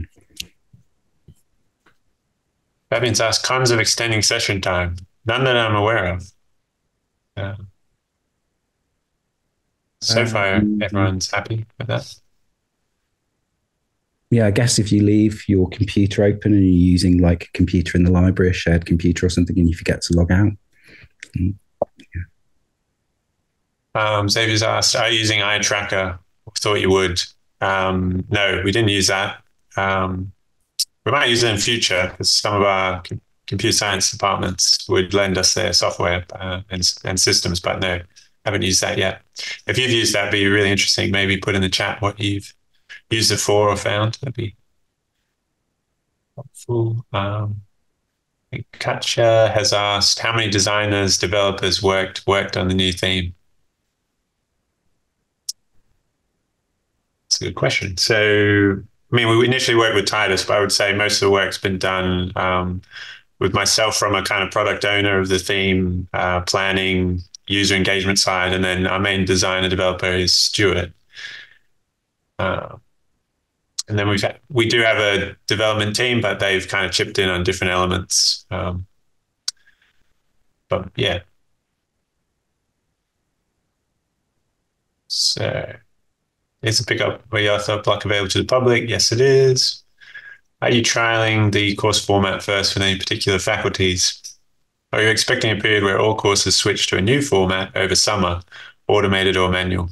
Fabian's asked, cons of extending session time. None that I'm aware of. Uh, so um, far, everyone's happy with that. Yeah, I guess if you leave your computer open and you're using like a computer in the library, a shared computer or something, and you forget to log out. Mm, yeah. um, Xavier's asked, are you using eye tracker? Thought you would. Um, no, we didn't use that. Um, we might use it in future because some of our com- computer science departments would lend us their software uh, and, and systems, but no, haven't used that yet. If you've used that, it'd be really interesting. Maybe put in the chat what you've used it for or found. That'd be helpful. Um, Katja has asked, how many designers, developers worked worked on the new theme? That's a good question. So, I mean, we initially worked with Titus, but I would say most of the work's been done um, with myself from a kind of product owner of the theme, uh, planning, user engagement side, and then our main designer developer is Stuart. Uh, and then we've had, we do have a development team, but they've kind of chipped in on different elements. Um, but yeah. So is the pickup author block available to the public? Yes, it is. Are you trialing the course format first with any particular faculties? Are you expecting a period where all courses switch to a new format over summer, automated or manual?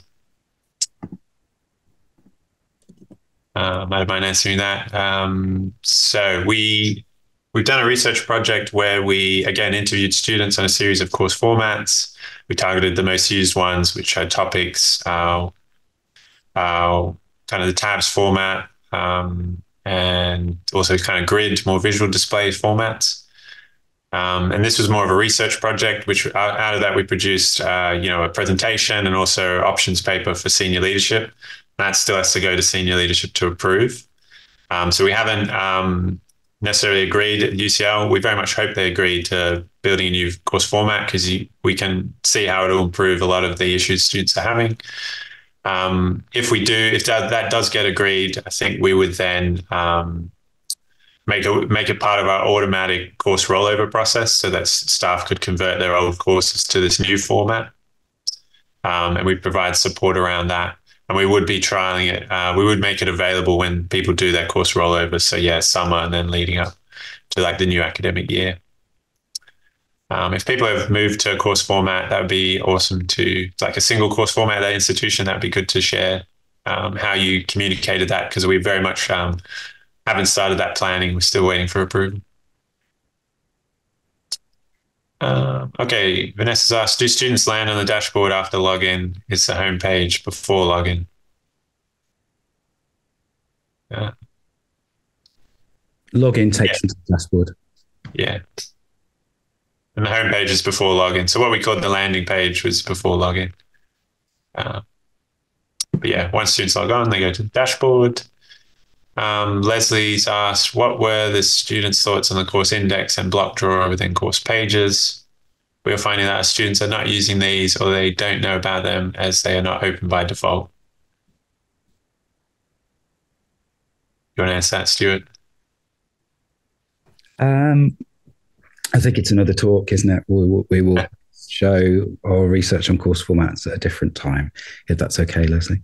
Uh, might have mind answering that. Um, so we, we've done a research project where we, again, interviewed students on a series of course formats. We targeted the most used ones, which are topics, uh, uh, kind of the tabs format, um, and also kind of grid, more visual display formats. Um, and this was more of a research project, which out, out of that we produced, uh, you know, a presentation and also options paper for senior leadership. That still has to go to senior leadership to approve. Um, so we haven't um, necessarily agreed at U C L. We very much hope they agree to building a new course format because we can see how it will improve a lot of the issues students are having. Um, if we do, if that, that does get agreed, I think we would then um, make it make it part of our automatic course rollover process so that staff could convert their old courses to this new format. Um, and we provide support around that. And we would be trialing it. Uh, we would make it available when people do their course rollover. So yeah, summer and then leading up to like the new academic year. Um, if people have moved to a course format, that would be awesome to like a single course format at that institution. That'd be good to share um, how you communicated that because we very much um, haven't started that planning. We're still waiting for approval. Uh, okay, Vanessa's asked, do students land on the dashboard after login? Is the homepage before login? Uh, Login takes yeah. them to the dashboard. Yeah. And the homepage is before login. So what we called the landing page was before login. Uh, but yeah, once students log on, they go to the dashboard. Um, Leslie's asked, what were the students' thoughts on the course index and block drawer within course pages? We are finding that our students are not using these or they don't know about them as they are not open by default. You want to answer that, Stuart? Um, I think it's another talk, isn't it? We will, we will show our research on course formats at a different time, if that's okay, Leslie.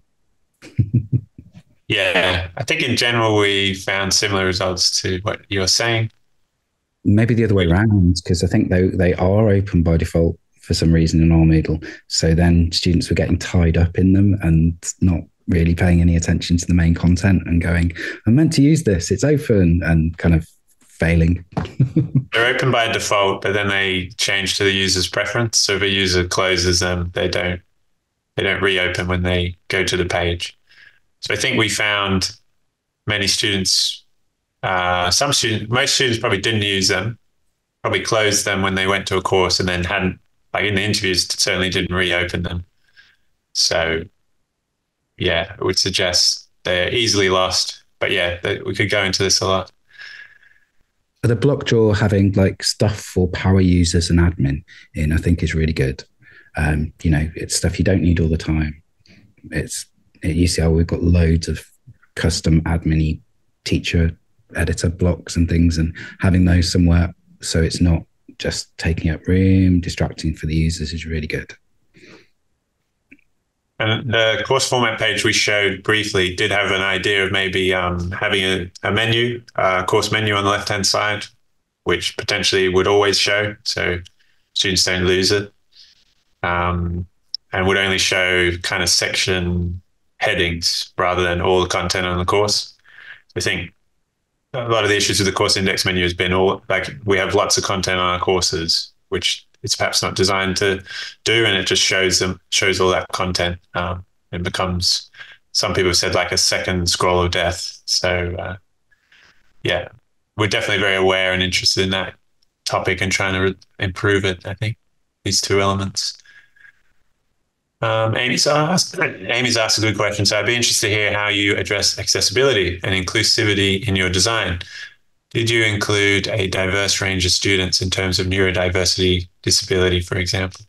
Yeah, I think in general, we found similar results to what you're saying. Maybe the other way around, because I think they, they are open by default for some reason in our Moodle. So then students were getting tied up in them and not really paying any attention to the main content and going, I'm meant to use this, it's open, and kind of failing. They're open by default, but then they change to the user's preference. So if a user closes them, they don't they don't reopen when they go to the page. So I think we found many students, uh, some students, most students probably didn't use them, probably closed them when they went to a course and then hadn't, like in the interviews, certainly didn't reopen them. So yeah, I would suggest they're easily lost. But yeah, they, we could go into this a lot. The block drawer having like stuff for power users and admin in, I think is really good. Um, you know, it's stuff you don't need all the time. It's at U C L, we've got loads of custom admin teacher editor blocks and things, and having those somewhere so it's not just taking up room, distracting for the users is really good. And the course format page we showed briefly did have an idea of maybe um, having a, a menu, a course menu on the left-hand side, which potentially would always show, so students don't lose it, um, and would only show kind of section headings rather than all the content on the course. I think a lot of the issues with the course index menu has been all like we have lots of content on our courses, which it's perhaps not designed to do, and it just shows them shows all that content. Um, it becomes, some people have said, like a second scroll of death. So uh, yeah, we're definitely very aware and interested in that topic and trying to re- improve it. I think these two elements. Um, Amy's asked, Amy's asked a good question. So I'd be interested to hear how you address accessibility and inclusivity in your design. Did you include a diverse range of students in terms of neurodiversity, disability, for example?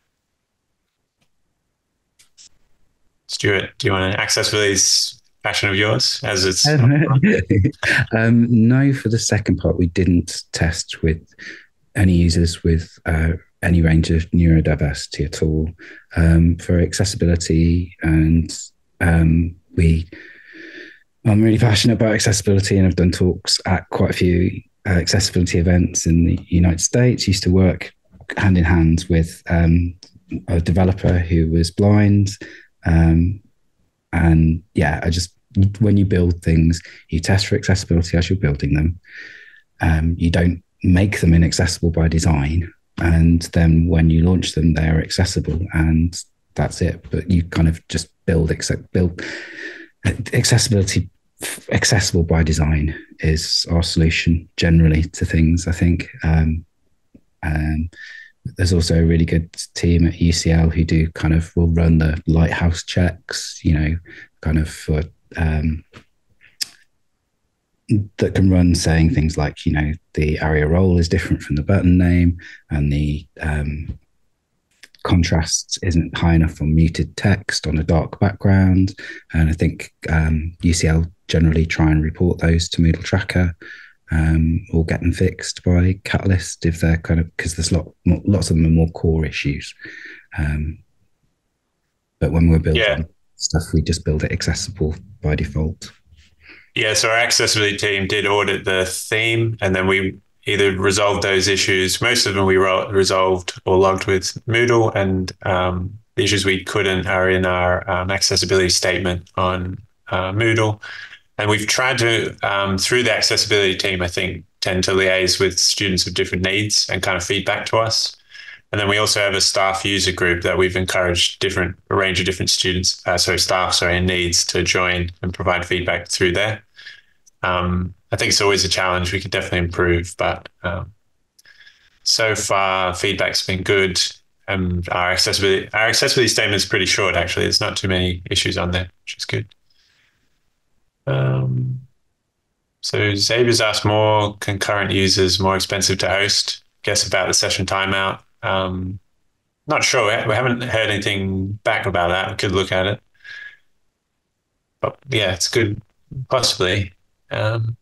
Stuart, do you want to, accessibility is passion of yours as it's? um, no, for the second part, we didn't test with any users with uh, any range of neurodiversity at all. Um, for accessibility, and um, we, I'm really passionate about accessibility, and I've done talks at quite a few uh, accessibility events in the United States. Used to work hand in hand with um, a developer who was blind, um, and yeah, I just, when you build things, you test for accessibility as you're building them. Um, you don't make them inaccessible by design. And then when you launch them, they're accessible, and that's it. But you kind of just build accept, build accessibility. Accessible by design is our solution generally to things, I think. Um, Um, there's also a really good team at U C L who do kind of will run the lighthouse checks, you know, kind of for um, that can run saying things like, you know, the ARIA role is different from the button name, and the um, contrast isn't high enough on muted text on a dark background. And I think um, U C L generally try and report those to Moodle Tracker, um, or get them fixed by Catalyst if they're kind of, because there's lot, lots of them are more core issues. Um, but when we're building yeah. stuff, we just build it accessible by default. Yeah, so our accessibility team did audit the theme, and then we either resolved those issues. Most of them we resolved or logged with Moodle, and um, the issues we couldn't are in our um, accessibility statement on uh, Moodle. And we've tried to, um, through the accessibility team, I think, tend to liaise with students with different needs and kind of feedback to us. And then we also have a staff user group that we've encouraged different, a range of different students, uh, sorry, staff, sorry, and needs to join and provide feedback through there. Um, I think it's always a challenge. We could definitely improve, but um, so far feedback's been good. And our accessibility, our accessibility statement is pretty short, actually. There's not too many issues on there, which is good. Um, so Xavier's asked, more concurrent users, more expensive to host. Guess about the session timeout. Um, not sure. We haven't heard anything back about that. We could look at it. But yeah, it's good, possibly. Um,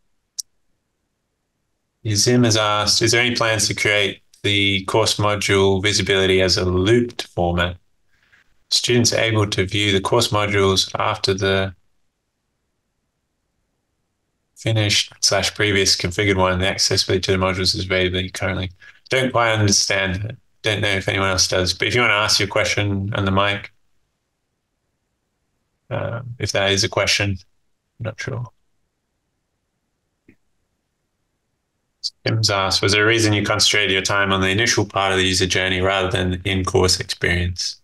Zim has asked, is there any plans to create the course module visibility as a looped format? Students are able to view the course modules after the finished slash previous configured one, and the accessibility to the modules is available currently. Don't quite understand. Don't know if anyone else does, but if you want to ask your question on the mic, uh, if that is a question, I'm not sure. Tim's asked, was there a reason you concentrated your time on the initial part of the user journey rather than the in-course experience?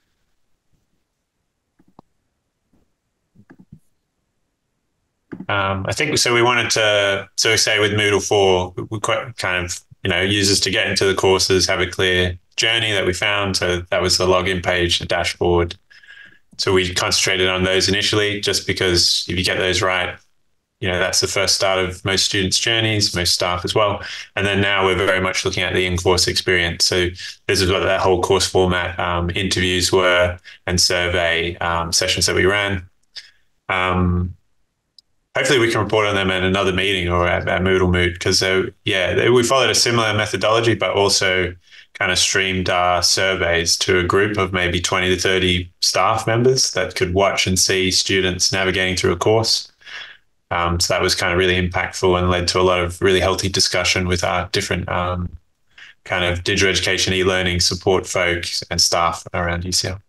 Um, I think so. We wanted to, so say with Moodle four, we quite kind of, you know, users to get into the courses, have a clear journey that we found. So that was the login page, the dashboard. So we concentrated on those initially, just because if you get those right, you know, that's the first start of most students' journeys, most staff as well. And then now we're very much looking at the in-course experience. So this is what that whole course format um, interviews were, and survey um, sessions that we ran. Um, hopefully we can report on them at another meeting or at, at Moodle Moot, because uh, yeah, they, we followed a similar methodology, but also kind of streamed our surveys to a group of maybe twenty to thirty staff members that could watch and see students navigating through a course. Um, so that was kind of really impactful and led to a lot of really healthy discussion with our different um, kind of digital education, e-learning support folks and staff around U C L.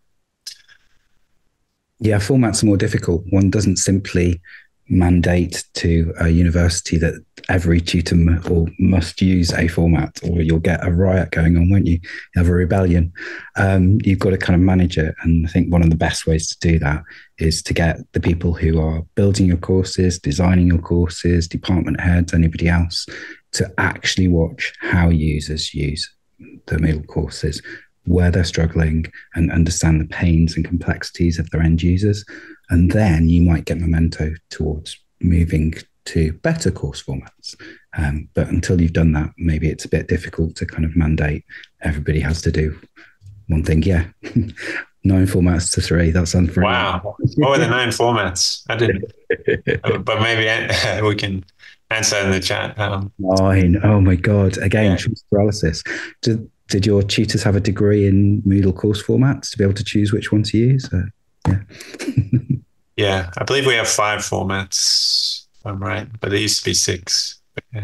Yeah, formats are more difficult. One doesn't simply mandate to a university that every tutor m- or must use a format, or you'll get a riot going on, won't you? You have a rebellion. Um, you've got to kind of manage it. And I think one of the best ways to do that is to get the people who are building your courses, designing your courses, department heads, anybody else, to actually watch how users use the Moodle courses, where they're struggling, and understand the pains and complexities of their end users. And then you might get memento towards moving to better course formats. Um, but until you've done that, maybe it's a bit difficult to kind of mandate everybody has to do one thing. Yeah, nine formats to three. That sounds pretty. Wow. What were the nine formats? I didn't, but maybe we can answer in the chat. Um, nine. Oh my God. Again, yeah. choice paralysis. Did, did your tutors have a degree in Moodle course formats to be able to choose which one to use? Uh, yeah. Yeah, I believe we have five formats, if I'm right, but there used to be six. But yeah.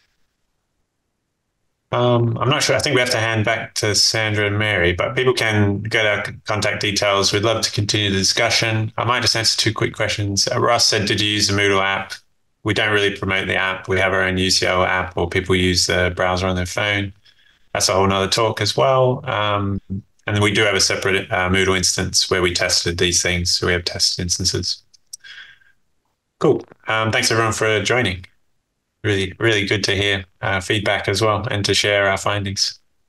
Um, I'm not sure. I think we have to hand back to Sandra and Mary, but people can get our contact details. We'd love to continue the discussion. I might just answer two quick questions. Uh, Ross said, did you use the Moodle app? We don't really promote the app. We have our own U C L app, or people use the browser on their phone. That's a whole nother talk as well. Um, and then we do have a separate uh, Moodle instance where we tested these things. So we have tested instances. Cool. Um, thanks everyone for joining. Really, really good to hear uh, feedback as well, and to share our findings.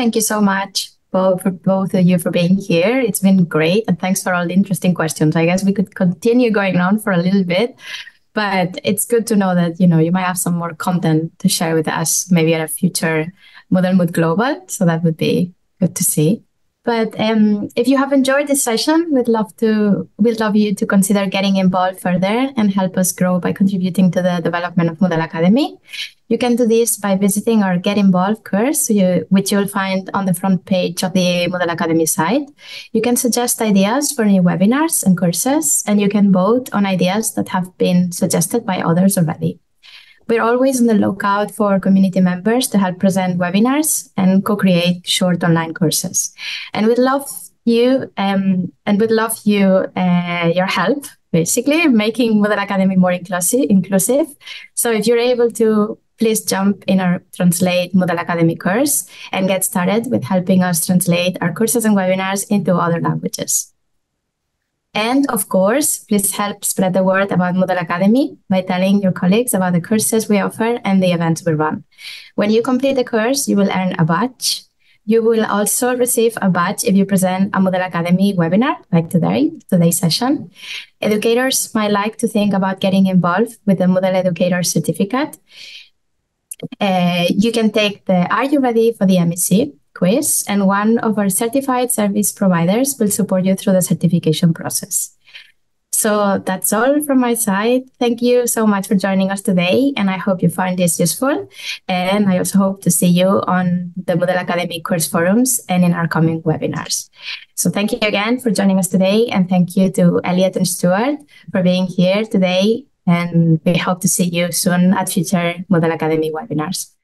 Thank you so much, both for both of you for being here. It's been great, and thanks for all the interesting questions. I guess we could continue going on for a little bit, but it's good to know that you know you might have some more content to share with us, maybe at a future Moodle Mood Global. So that would be good to see. But um, if you have enjoyed this session, we'd love to we'd love you to consider getting involved further and help us grow by contributing to the development of Moodle Academy. You can do this by visiting our Get Involved course, you, which you'll find on the front page of the Moodle Academy site. You can suggest ideas for new webinars and courses, and you can vote on ideas that have been suggested by others already. We're always on the lookout for community members to help present webinars and co-create short online courses. And we'd love you um, and we'd love you uh, your help, basically, making Moodle Academy more inclusive. inclusive. So if you're able to, please jump in our Translate Moodle Academy course and get started with helping us translate our courses and webinars into other languages. And of course, please help spread the word about Moodle Academy by telling your colleagues about the courses we offer and the events we run. When you complete the course, you will earn a badge. You will also receive a badge if you present a Moodle Academy webinar, like today, today's session. Educators might like to think about getting involved with the Moodle Educator Certificate. Uh, you can take the Are You Ready for the M E C quiz, and one of our certified service providers will support you through the certification process. So that's all from my side. Thank you so much for joining us today, and I hope you find this useful. And I also hope to see you on the Moodle Academy course forums and in our coming webinars. So thank you again for joining us today, and thank you to Eliot and Stuart for being here today. And we hope to see you soon at future Moodle Academy webinars.